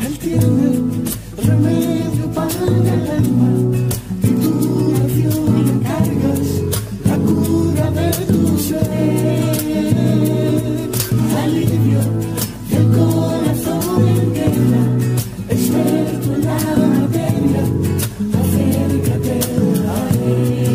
Él tiene remedio para el alma y tú a Dios le encargas la cura de tu ser. Alivio del corazón en guerra, experto en la materia, acércate a él.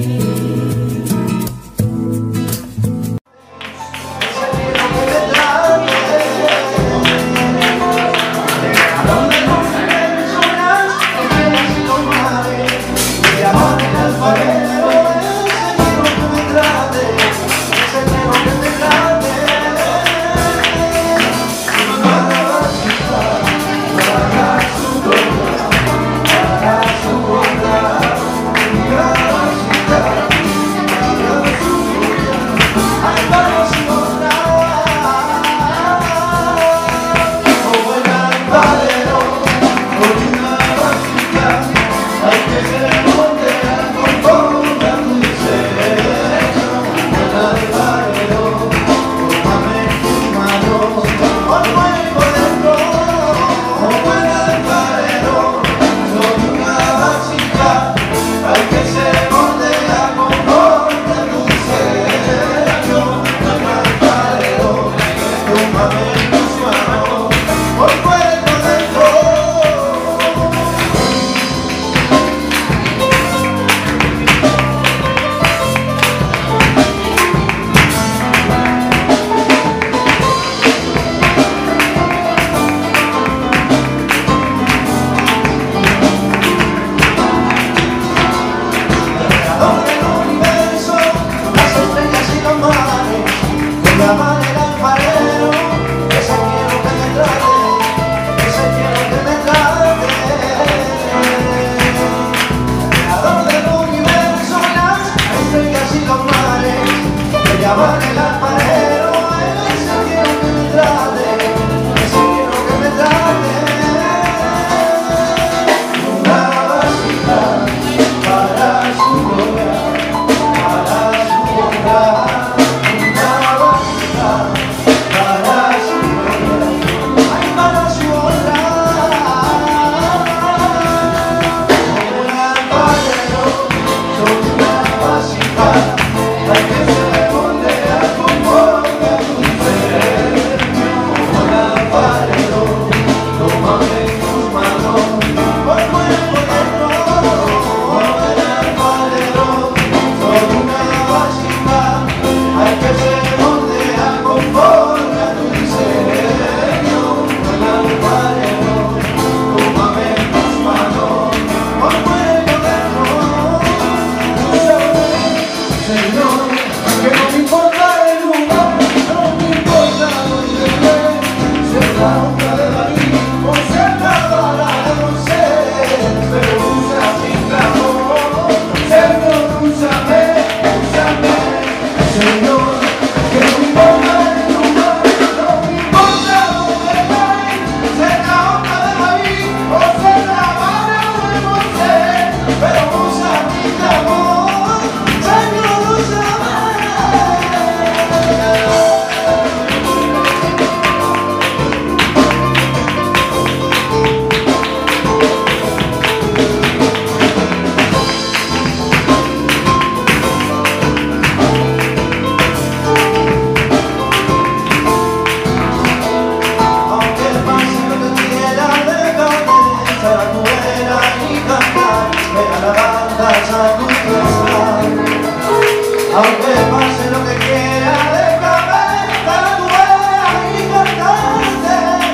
Aunque pase lo que quiera, déjame estar tu vera y cantarte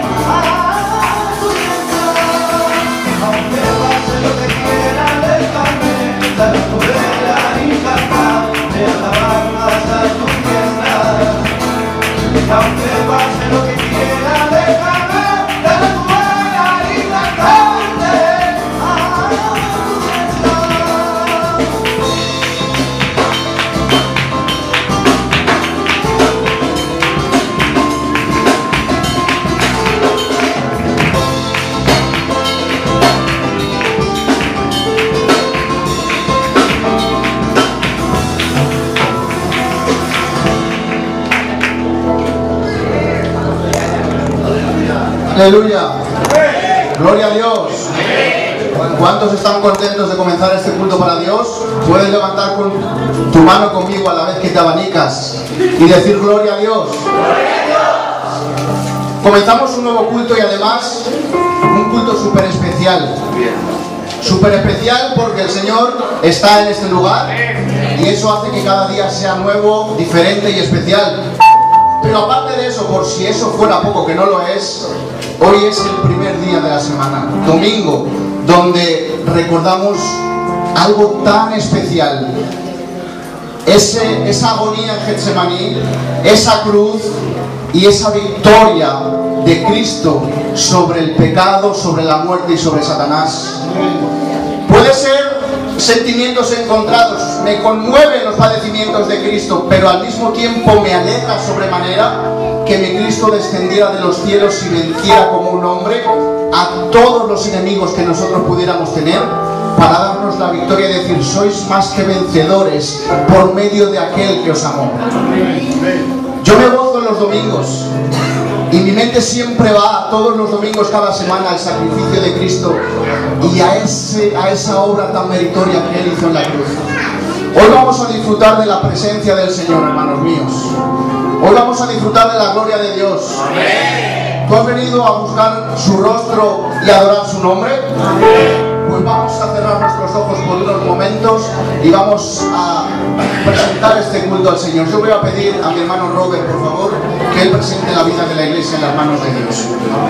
a tu fiesta. Aunque pase lo que quiera, déjame estar tu vera y cantarte a la banda a tu fiesta. Aunque pase lo que quiera, déjame estar tu vera y cantarte a tu fiesta. Aleluya. Gloria a Dios. ¿Cuántos están contentos de comenzar este culto para Dios? Puedes levantar con tu mano conmigo a la vez que te abanicas y decir gloria a Dios. Comenzamos un nuevo culto y además un culto súper especial. Súper especial porque el Señor está en este lugar y eso hace que cada día sea nuevo, diferente y especial. Pero aparte de eso, por si eso fuera poco, que no lo es, hoy es el primer día de la semana, domingo, donde recordamos algo tan especial. Esa agonía en Getsemaní, esa cruz y esa victoria de Cristo sobre el pecado, sobre la muerte y sobre Satanás. Puede ser sentimientos encontrados, me conmueven los padecimientos de Cristo, pero al mismo tiempo me alegra sobremanera que mi Cristo descendiera de los cielos y venciera como un hombre a todos los enemigos que nosotros pudiéramos tener, para darnos la victoria y decir: sois más que vencedores por medio de aquel que os amó. Yo me gozo en los domingos y mi mente siempre va todos los domingos, cada semana, al sacrificio de Cristo y a esa obra tan meritoria que Él hizo en la cruz. Hoy vamos a disfrutar de la presencia del Señor, hermanos míos. Hoy vamos a disfrutar de la gloria de Dios. ¿Tú has venido a buscar su rostro y adorar su nombre? Pues vamos a cerrar nuestros ojos por unos momentos y vamos a presentar este culto al Señor. Yo voy a pedir a mi hermano Robert, por favor, que él presente la vida de la iglesia en las manos de Dios.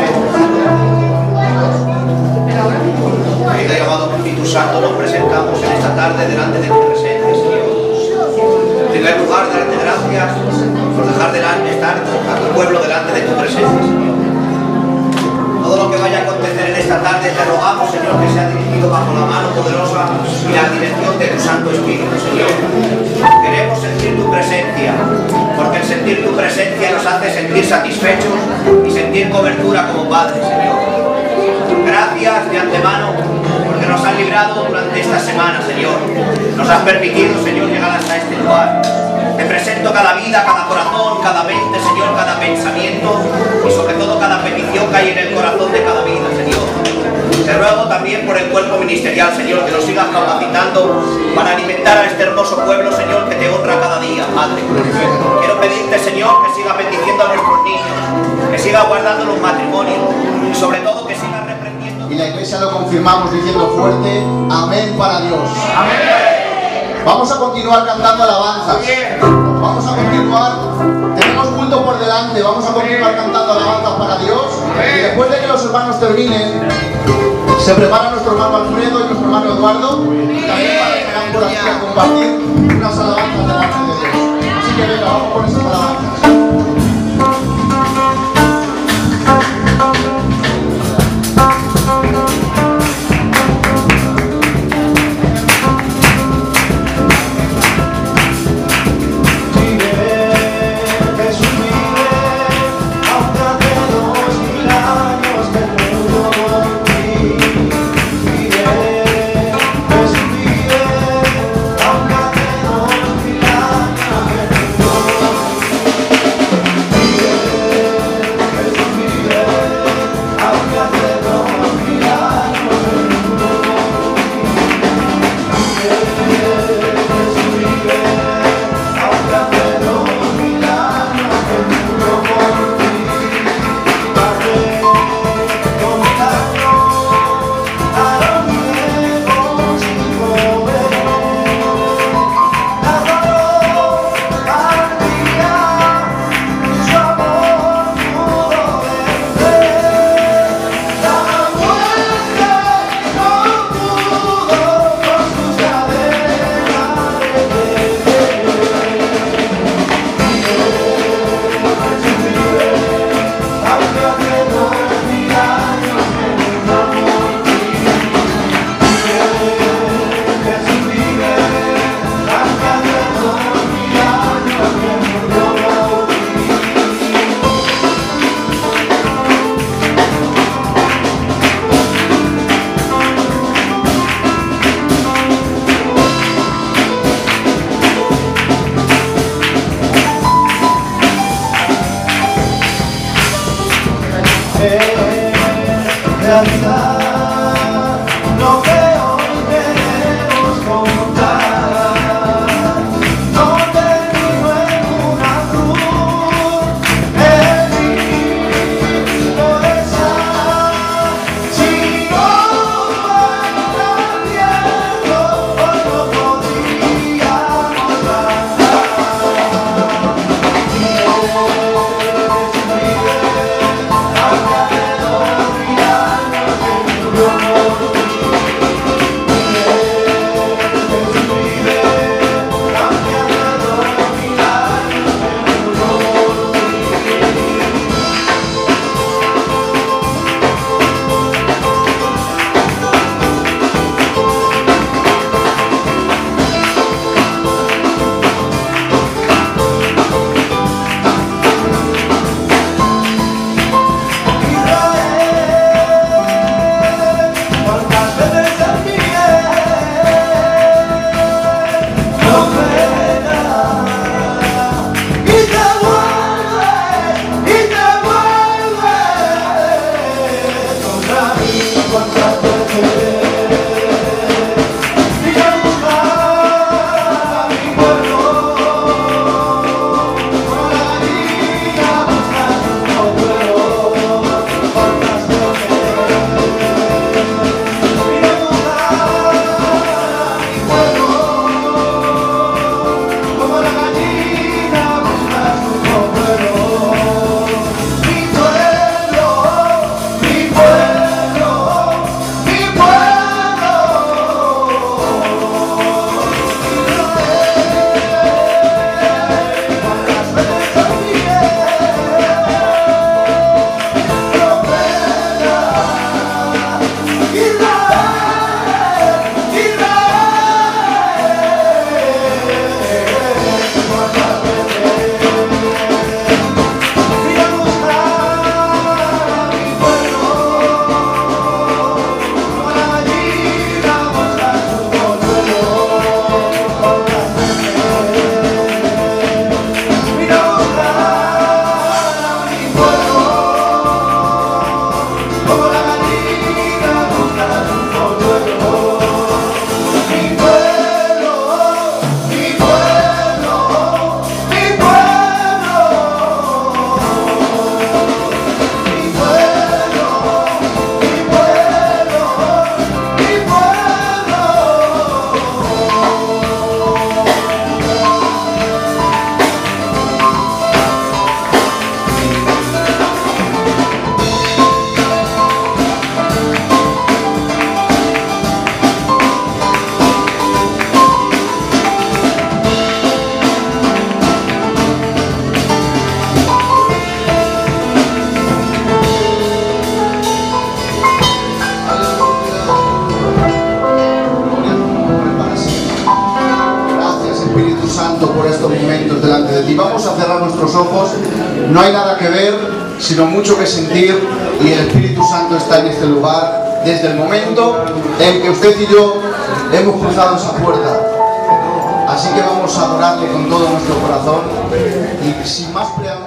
Querido y amado Espíritu Santo, nos presentamos en esta tarde delante de tu presencia, Señor. En primer lugar, darte gracias por dejar estar a tu pueblo delante de tu presencia, Señor. Todo lo que vaya a acontecer en esta tarde, te rogamos, Señor, que sea dirigido bajo la mano poderosa y la dirección de tu Santo Espíritu, Señor. Queremos sentir tu presencia, porque el sentir tu presencia nos hace sentir satisfechos y sentir cobertura como padres, Señor. Gracias de antemano, porque nos has librado durante esta semana, Señor. Nos has permitido, Señor, llegar hasta este lugar. Te presento cada vida, cada corazón, cada mente, Señor, cada pensamiento y sobre todo cada petición que hay en el corazón de cada vida, Señor. Te ruego también por el cuerpo ministerial, Señor, que nos sigas capacitando para alimentar a este hermoso pueblo, Señor, que te honra cada día, Padre. Quiero pedirte, Señor, que siga bendiciendo a nuestros niños, que siga guardando los matrimonios y sobre todo que siga reprendiendo. Y la iglesia lo confirmamos diciendo fuerte: amén para Dios. Amén. Vamos a continuar cantando alabanzas. Vamos a continuar. Tenemos culto por delante. Vamos a continuar cantando alabanzas para Dios. Y después de que los hermanos terminen, se prepara nuestro hermano Alfredo y nuestro hermano Eduardo. Y también van por aquí a compartir unas alabanzas de parte de Dios. Así que venga, vamos con esas alabanzas. Aunque realidad lo que hoy queremos contar. No termino en una cruz, en mi pobreza. Si no fuera cambiando, hoy no podríamos cantar. Por estos momentos delante de ti. Vamos a cerrar nuestros ojos. No hay nada que ver, sino mucho que sentir, y el Espíritu Santo está en este lugar desde el momento en que usted y yo hemos cruzado esa puerta. Así que vamos a adorarle con todo nuestro corazón y sin más preámbulos.